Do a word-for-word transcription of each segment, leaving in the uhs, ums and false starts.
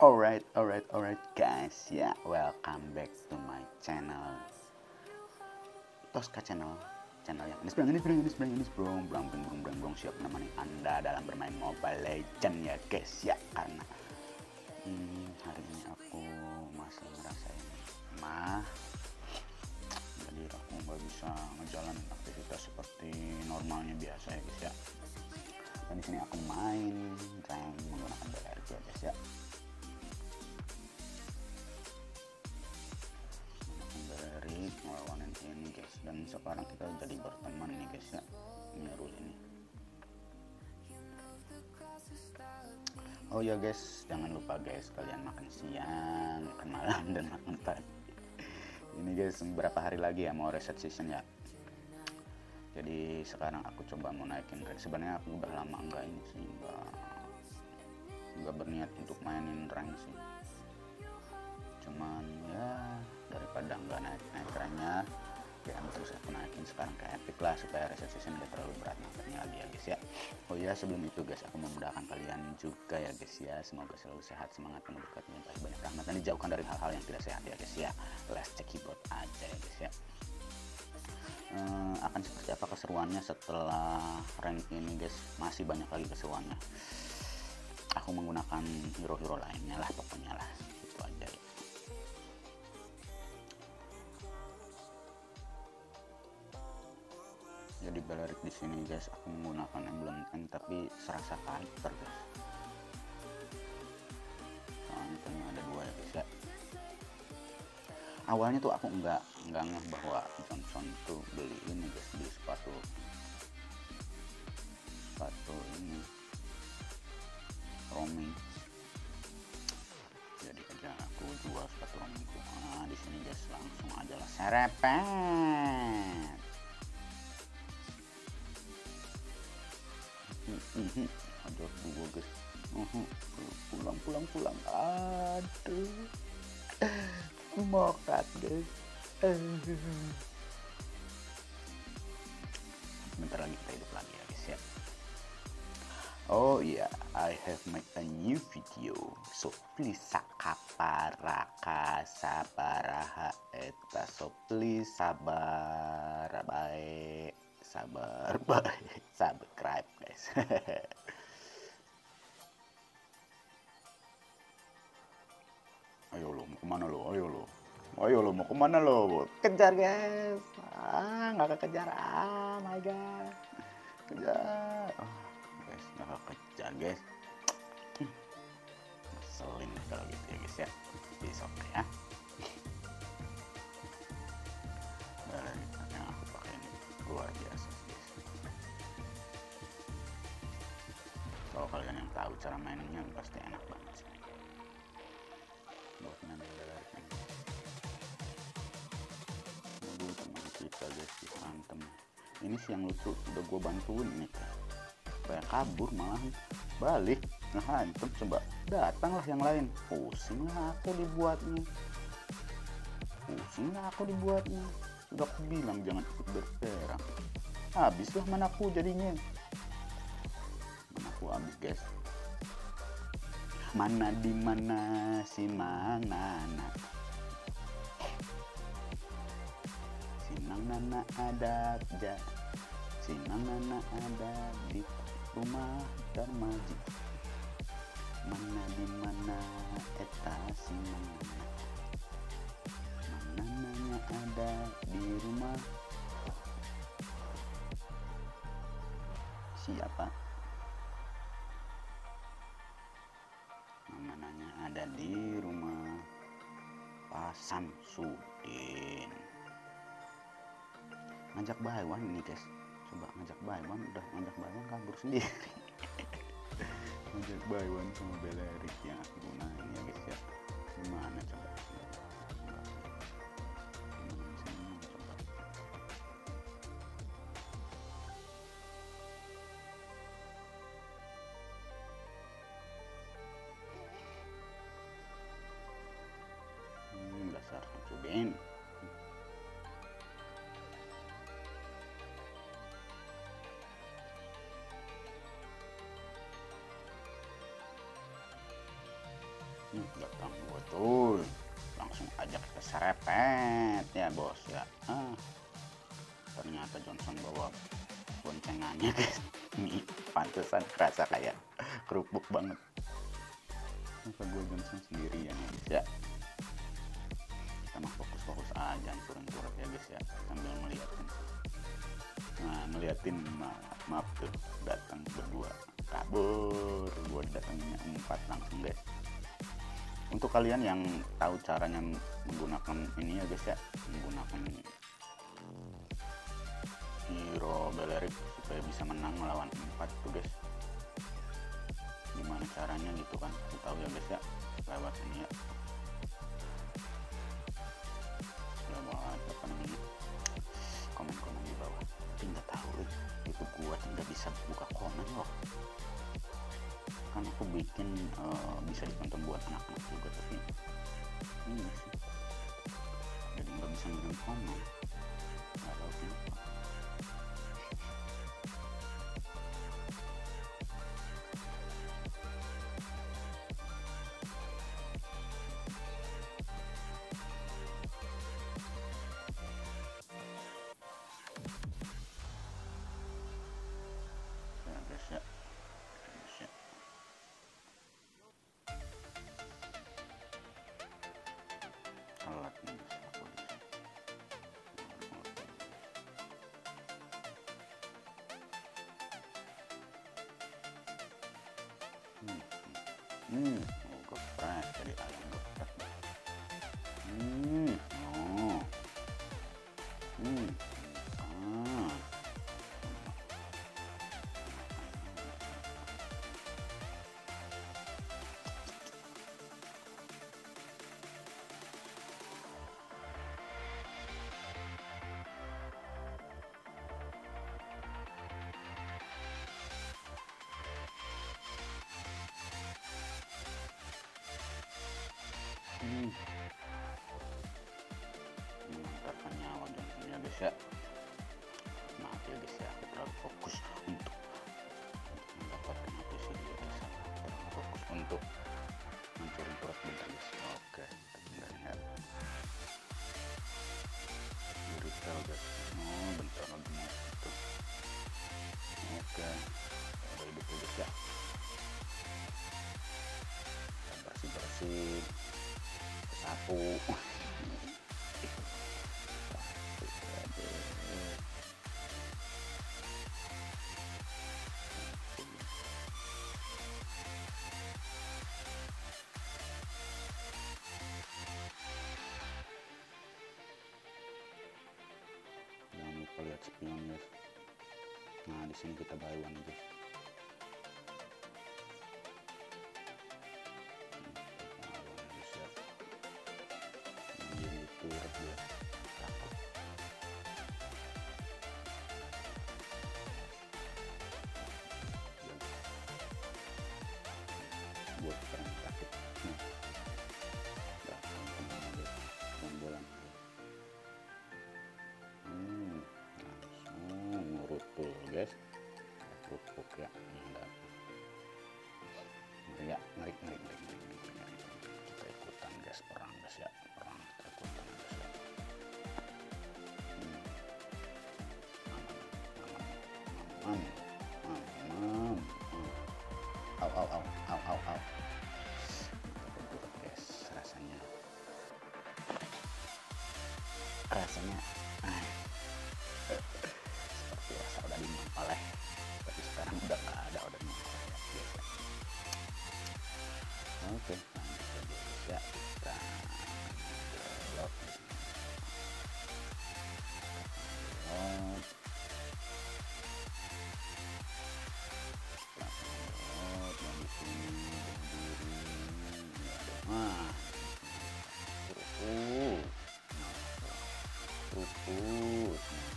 Alright, alright, alright guys, ya, yeah, welcome back to my channel Tosca Channel, channel yang ini ini ini ini ini brong brong brong brong brong siap menemani anda dalam bermain Mobile Legend ya guys ya. Karena hmm, hari ini aku masih ngerasain mah, jadi aku nggak bisa ngejalanin aktivitas seperti normalnya biasa ya guys ya. Dan di sini aku main rank menggunakan B L R Q ya guys ya. Melawan ini guys, dan sekarang kita jadi berteman nih guys ya, Miru ini. Oh ya guys, jangan lupa guys kalian makan siang, makan malam, dan makan pagi. Ini guys beberapa hari lagi ya mau reset season ya. Jadi sekarang aku coba mau naikin rank. Sebenarnya aku udah lama enggak ini sih, enggak enggak berniat untuk mainin rank sih. Cuman ya daripada nggak naik naik ranknya ya terus aku naikin sekarang ke epic lah supaya reset season gak terlalu berat nampaknya lagi ya guys ya. Oh ya sebelum itu guys, aku memudahkan kalian juga ya guys ya, semoga selalu sehat, semangat, penuh berkat, banyak rahmat, dan dijauhkan dari hal-hal yang tidak sehat ya guys ya. Let's check keyboard aja ya guys ya. Hmm, akan seperti apa keseruannya setelah rank ini guys, masih banyak lagi keseruannya. Aku menggunakan hero-hero lainnya lah pokoknya lah, itu aja ya. Jadi balik di sini guys, aku menggunakan emblem tank tapi serasa fighter guys. Soalnya tanknya ada dua ya guys ya. Awalnya tuh aku nggak nggak ngeh bahwa Johnson tuh beli ini guys, beli sepatu sepatu ini roaming. Jadi kerja aku jual sepatu roamingku. Nah di sini guys langsung aja lah serepet. Mhm, ada dua guys. Uhum, pulang pulang pulang. Aduh, mokat guys. Bentar lagi kita hidup lagi ya guys ya. Oh iya, yeah, I have made a new video, so please sakaparaka sabaraha eta, so please sabar baik. Sabar baik, subscribe guys. Ayo lo mau kemana lo, ayo lo, ayo lo mau kemana lo, kejar guys. Ah nggak kekejar, ah my god, kejar. Oh, guys nggak kejar guys. Ngeselin kalau gitu ya guys ya. Bisa oke ya. Nah, yang aku pakai ini luar biasa guys. Kalau kalian yang tahu cara mainnya pasti enak banget sih. Buat main dari mobil teman kita guys dihantem. Ini sih yang lucu, udah gue bantuin nih supaya kabur malah balik ngehantem. Coba datanglah yang lain, pusing lah aku dibuatnya, pusing lah aku dibuatnya. Sudah aku bilang jangan ikut berperang, habislah manaku jadinya. Manaku habis guys. Mana di mana si mana nak, si nana ada aja, si nana ada di rumah Darmaji. Mana di mana eta si nana, mana nanya ada di rumah siapa? Namanya ada di rumah Pak Samsudin. Ngajak Baywan ini guys, coba ngajak Baywan, udah ngajak Baywan kabur sendiri. Ngajak Baywan sama Belerik yang aku gunain ya guys ya. Gimana coba? Dasar cobain. kepepet ya bos ya. Ah, ternyata Johnson bawa boncengannya guys. Ini pantesan kerasa kayak kerupuk banget. Masa gue Johnson sendirian ya guys ya. Kita mah fokus-fokus aja turun turut ya guys ya, sambil ngeliatin. Nah ngeliatin maaf, maaf tuh datang berdua kabur, gue datangnya empat langsung guys. Untuk kalian yang tahu caranya menggunakan ini ya guys ya, menggunakan hero Balerik supaya bisa menang melawan empat tuh guys, gimana caranya gitu kan, kita tahu ya guys ya lewat ini ya, lewat apa namanya, komen-komen di bawah. Tidak tahu itu gua tidak bisa buka komen loh, kan aku bikin uh, bisa ditonton buat anak-anak juga, tapi ini sih jadi nggak bisa ngirim komen, nggak tahu kenapa. Telat nih guys, aku di sini. Hmm, hmm, oh geprek jadi ayam geprek. Hmm, oh, hmm, ah. Hmm. Mengantarkan nyawa Johnson ya guys ya. Maaf ya guys ya, aku terlalu fokus untuk mendapatkan apa sih dia guys, terlalu fokus untuk mencuri perut bentar guys. Oke, kita tinggalin ya. Di retail guys. Oh bentar lagi mau itu. Oke, udah hidup ya guys ya. Bersih bersih. Sapu. Jangan lupa lihat spion guys. Nah di sini kita bayuan guys. Turut dia takut. Buat orang takut nih datang kemana guys, bulan hmm langsung ngurut tuh guys, kerupuk ya enggak ngeri ya, ngeri ngeri ngeri ngeri ngeri. Kita ikutan guys, perang guys ya, perang kita ikutan guys ya. Hmm. Aman, aman, aman, aman. Au au au au au au. Betul guys, rasanya rasanya ah. Seperti rasa udah dimempeleh, tapi sekarang udah nggak ada, udah memperoleh ya guys ya. Oke, lanjut aja guys ya, kita belok di sini. Belok. Belok, dan di sini berdiri. Ah, kerupuk, kerupuk.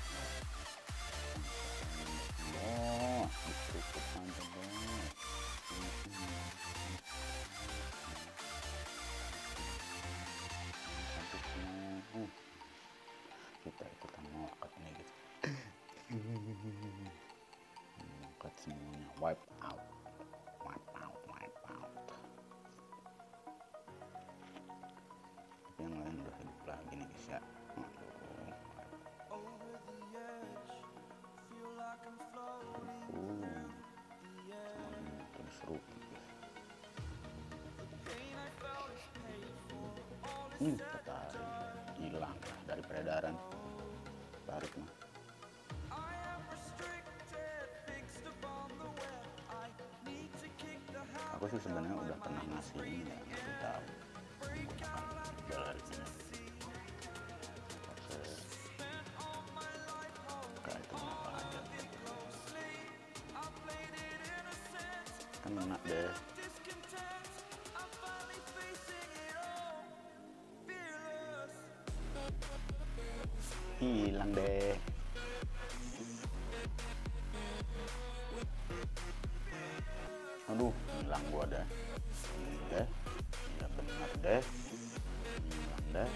Oh, kerupuk aja dong. Kita ikutan mokat nih gitu. Mokat semuanya, wipe out, wipe out, wipe out. Tapi yang lain udah hidup lagi nih uh, makin seru. Hmm, tertarik, hilang lah dari peredaran tarik mah. Aku sih sebenarnya udah pernah ngasih ini ya, ngasih tahu menggunakan galeri ini. Kayak itu apa aja kan enak deh. Hilang deh. Aduh, hilang gua deh. Ini deh. Ya benar deh. Hilang deh.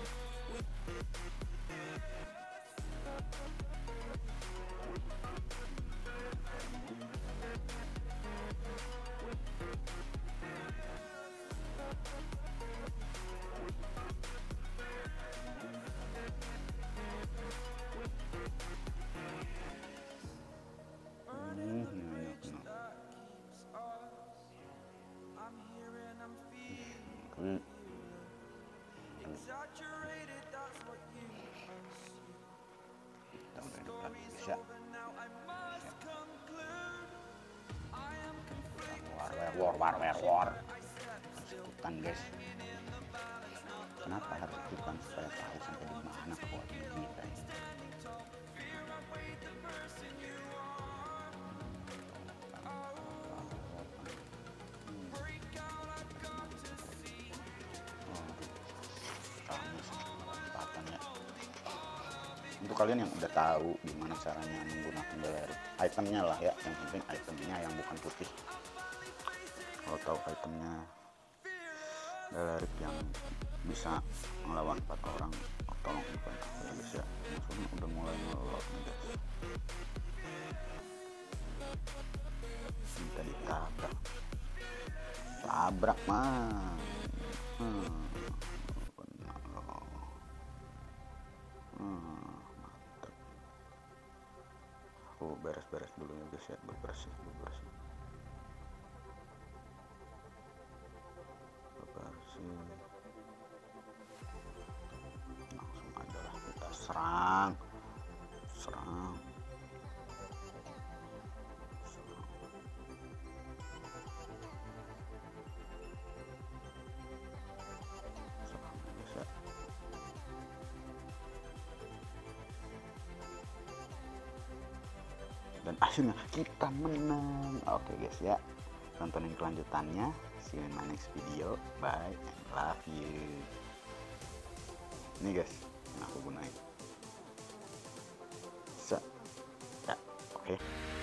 Kita udah dapat bisa. War war war war war. Harus ikutan guys. Kenapa harus ikutan supaya tahu sampai di mana koordinat kita ini. Untuk kalian yang udah tahu gimana caranya menggunakan galeri itemnya lah ya, yang penting itemnya yang bukan putih. Kalau tahu itemnya galeri yang bisa melawan empat orang, oh, tolong bukan aku ya guys ya, maksudnya udah mulai ngelot nih guys. Minta ditabrak, tabrak mah. Hmm. Benar loh. Hmm. Aku beres-beres dulu ya guys ya, bebersih bebersih bebersih langsung aja lah kita serang serang serang serang guys ya. Dan akhirnya kita menang. Oke guys ya, tontonin kelanjutannya. See you in my next video. Bye and love you. Ini guys yang aku gunain. So, ya, oke. Okay.